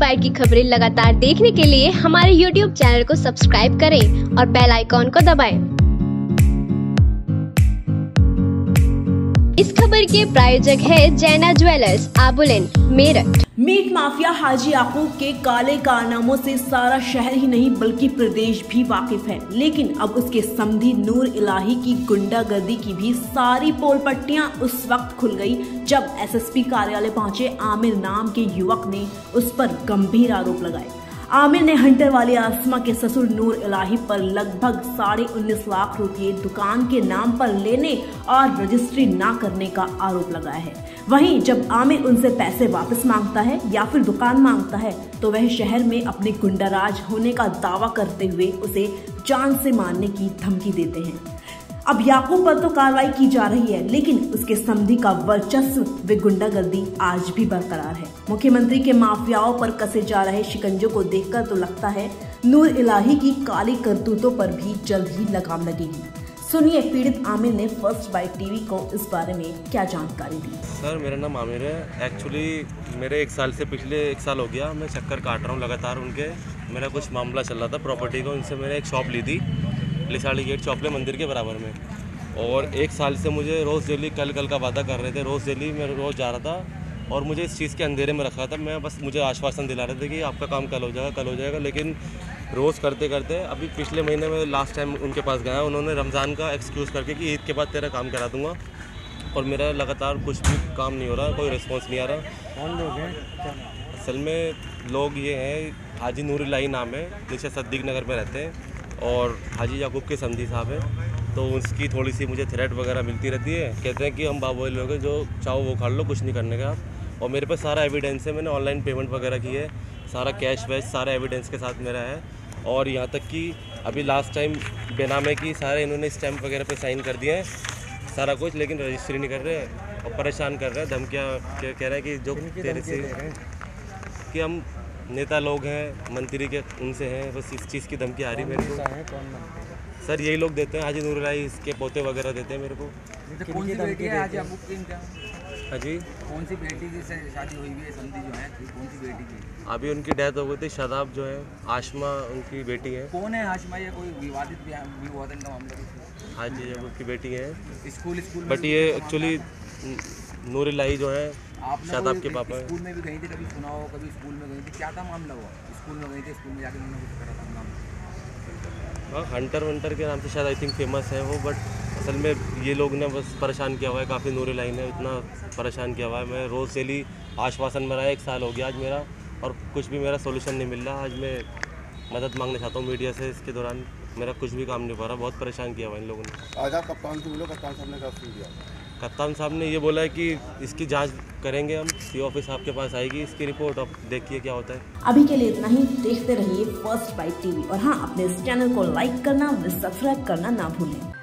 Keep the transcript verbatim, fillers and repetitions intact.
Bite की खबरें लगातार देखने के लिए हमारे यूट्यूब चैनल को सब्सक्राइब करें और बेल आइकॉन को दबाएं। इस खबर के प्रायोजक है Jaina jewellers, Abulane, Meerut. Meat mafia Haji Yakub के काले कारनामों से सारा शहर ही नहीं बल्कि प्रदेश भी वाकिफ है, लेकिन अब उसके समधी नूर इलाही की गुंडागर्दी की भी सारी पोल पट्टियां उस वक्त खुल गई जब एसएसपी कार्यालय पहुंचे आमिर नाम के युवक ने उस पर गंभीर आरोप लगाए। आमिर ने हंटर वाली आसमा के ससुर नूर इलाही पर लगभग साढ़े उन्नीस लाख रुपए दुकान के नाम पर लेने और रजिस्ट्री ना करने का आरोप लगाया है। वहीं जब आमिर उनसे पैसे वापस मांगता है या फिर दुकान मांगता है तो वह शहर में अपने गुंडाराज होने का दावा करते हुए उसे जान से मारने की धमकी देते हैं। अब याकूब पर तो कार्रवाई की जा रही है, लेकिन उसके समधी का वर्चस्व व गुंडागर्दी आज भी बरकरार है। मुख्यमंत्री के माफियाओं पर कसे जा रहे शिकंजों को देखकर तो लगता है नूर इलाही की काली करतूतों पर भी जल्द ही लगाम लगेगी। सुनिए पीड़ित आमिर ने फर्स्ट बाइट टीवी को इस बारे में क्या जानकारी दी। सर मेरा नाम आमिर है। एक्चुअली मेरे एक साल से पिछले एक साल हो गया मैं चक्कर काट रहा हूँ लगातार उनके। मेरा कुछ मामला चल रहा था प्रॉपर्टी को। उनसे मैंने एक शॉप ली थी लिसाड़ी गेट चौपले मंदिर के बराबर में, और एक साल से मुझे रोज़ डेली कल कल का वादा कर रहे थे। रोज़ डेली मैं रोज़ जा रहा था और मुझे इस चीज़ के अंधेरे में रखा था। मैं बस मुझे आश्वासन दिला रहे थे कि आपका काम कल हो जाएगा कल हो जाएगा, लेकिन रोज़ करते करते अभी पिछले महीने में लास्ट टाइम उनके पास गया, उन्होंने रमज़ान का एक्सक्यूज़ करके कि ईद के बाद तेरा काम करा दूँगा, और मेरा लगातार कुछ भी काम नहीं हो रहा, कोई रिस्पॉन्स नहीं आ रहा। कौन लोग हैं? असल में लोग ये हैं, हाजी नूर इलाही नाम है, नीचे सद्दीक नगर में रहते हैं, और हाजी याकूब के समधी साहब हैं। तो उसकी थोड़ी सी मुझे थ्रेट वगैरह मिलती रहती है। कहते हैं कि हम बाबू लोग हैं, जो चाहो वो खा लो, कुछ नहीं करने का आप। और मेरे पास सारा एविडेंस है, मैंने ऑनलाइन पेमेंट वगैरह की है, सारा कैश वैश सारा एविडेंस के साथ मेरा है। और यहाँ तक कि अभी लास्ट टाइम बेनामे की सारे इन्होंने स्टैम्प वगैरह पे साइन कर दिए हैं सारा कुछ, लेकिन रजिस्ट्री नहीं कर रहे और परेशान कर रहे हैं। धमकियाँ कह रहे हैं कि जो तेरे से कि हम नेता लोग हैं, मंत्री के उनसे हैं, बस इस चीज़ की धमकी आ रही है मेरे को। सर यही लोग देते हैं, हाजी नूर इलाही इसके पोते वगैरह देते हैं मेरे को। कौन सी बेटी है हाजी याकूब की? हाँ जी, कौन सी बेटी की से शादी हुई है? समधी जो है कौन सी बेटी की? अभी उनकी डेथ हो गई थी। शादाब जो है, आशमा उनकी बेटी है। कौन है आशमा? ये कोई विवादित विवादन का मामला? हाजी याकूब की बेटी है। स्कूल स्कूल बट ये एक्चुअली नूर इलाही जो है शादाब के पापा है। स्कूल में भी गई थी, कभी सुना हो, कभी स्कूल में गई थी, क्या था मामला? हुआ स्कूल में गई थी, स्कूल में जाके उन्होंने कुछ करा था नाम? हाँ, हंटर वंटर के नाम से शायद आई थिंक फेमस है वो, बट असल में ये लोग ने बस परेशान किया हुआ है काफ़ी। नूर इलाही ने इतना परेशान किया हुआ है। मैं रोज़ डेली आश्वासन में रहा, एक साल हो गया आज मेरा, और कुछ भी मेरा सोल्यूशन नहीं मिल रहा। आज मैं मदद मांगना चाहता हूँ मीडिया से। इसके दौरान मेरा कुछ भी काम नहीं हो रहा, बहुत परेशान किया हुआ इन लोगों ने। आज आप कप्तान से बोलो, कप्तान साहब ने क्या सुन दिया? कप्तान साहब ने ये बोला है कि इसकी जांच करेंगे हम, सी ऑफिस आपके पास आएगी इसकी रिपोर्ट, अब देखिए क्या होता है। अभी के लिए इतना ही। देखते रहिए फर्स्ट बाइट टीवी, और हाँ, अपने इस चैनल को लाइक करना व सब्सक्राइब करना ना भूलें।